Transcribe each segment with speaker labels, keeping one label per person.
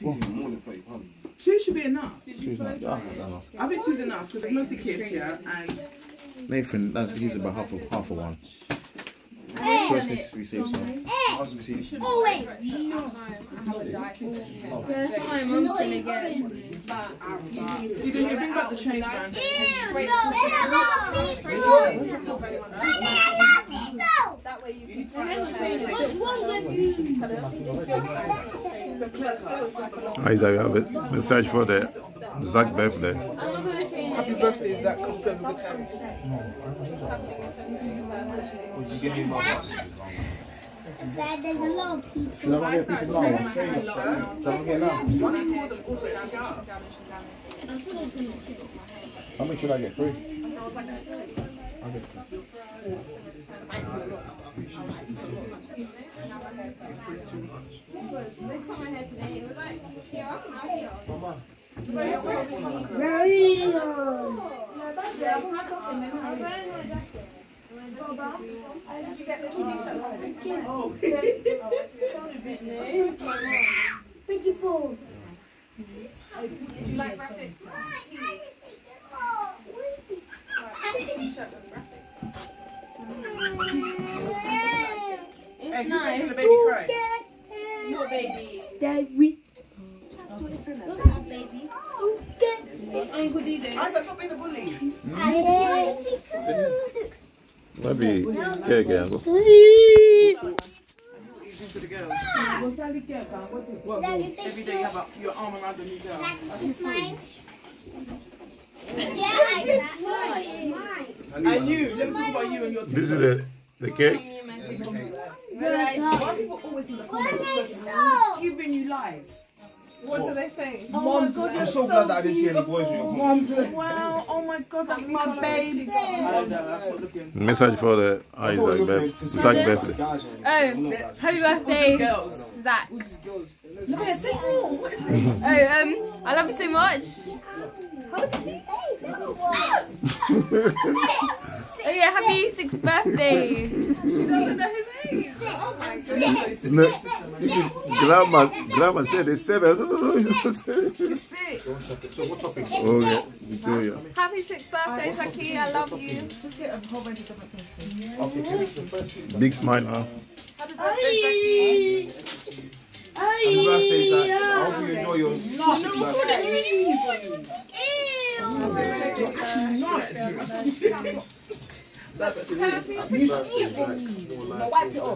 Speaker 1: more than £30.
Speaker 2: 2 should be enough.
Speaker 3: Two's not.
Speaker 2: I think 2's enough because there's mostly kids here and.
Speaker 3: Nathan, he's about half a one. Choice needs to be safe, so.
Speaker 4: Oh wait. No. That's what my mom's gonna get.
Speaker 2: You didn't bring back the change, man.
Speaker 4: That way you can
Speaker 3: Isaac, have it. Message for the Zach birthday.
Speaker 2: Happy birthday, Zach. Hope you have a good time.
Speaker 4: Dad, there's a lot of people.
Speaker 3: Should I get a piece of flour? Should I get that? How many should I get? 3? I'll get 3.
Speaker 4: Pretty ball.
Speaker 5: Do you like graphics?
Speaker 2: It's nice. The baby cry.
Speaker 5: What baby?
Speaker 4: Daddy.
Speaker 5: Baby.
Speaker 2: Isaac, stop being a bully.
Speaker 3: Maybe, yeah, again.
Speaker 2: To the girls. Well, every day you have your arm around the new girl. And you, let me talk about you and your team.
Speaker 3: This is the cake.
Speaker 2: Why people always in the comments giving you lies?
Speaker 5: What do they say?
Speaker 2: Oh my God,
Speaker 1: I'm so glad that I didn't see any boys in your
Speaker 2: Mom's wow, oh my God, that's my babe. I know, that's not looking.
Speaker 3: Message for the Isaac birthday.
Speaker 4: Happy birthday,
Speaker 2: Girls.
Speaker 4: Zach.
Speaker 2: Look at say more. What is this?
Speaker 4: I love you so much. Oh yeah, happy 6th birthday.
Speaker 5: She doesn't know his age. Oh my goodness.
Speaker 3: Grandma said it's 7.
Speaker 2: It's 6.
Speaker 3: Okay, Victoria.
Speaker 4: Happy 6th birthday, Zaki. I love you.
Speaker 2: Just get a whole bunch of different things, please.
Speaker 3: Big smile now.
Speaker 2: Happy birthday, Zaki.
Speaker 1: Happy birthday, Zach. I hope you enjoy your
Speaker 2: That's actually
Speaker 1: Happy
Speaker 2: wipe it off.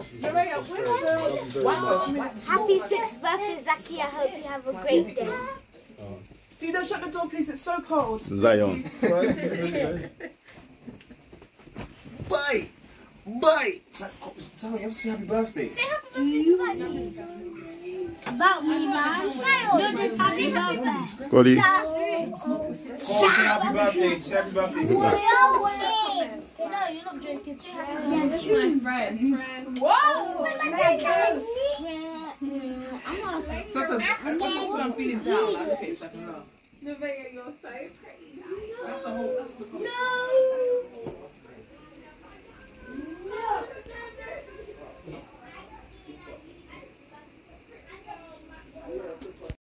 Speaker 4: Happy 6th birthday, Zaki. I hope you have a great day.
Speaker 2: Dino, shut the door, please. It's so cold.
Speaker 3: Zion.
Speaker 1: Bye! Bye! Tell me, you have to say happy birthday.
Speaker 4: Say happy birthday to Zaki. About me, man. No, this happy birthday.
Speaker 3: Cody.
Speaker 1: Go on, say happy birthday. Say happy birthday to Zach.
Speaker 4: No, you're not joking.
Speaker 5: This is my friend.
Speaker 2: Whoa!
Speaker 4: I'm not
Speaker 2: Sometimes I'm feeling down. I look at you so I can laugh.
Speaker 5: No, Vega, you're so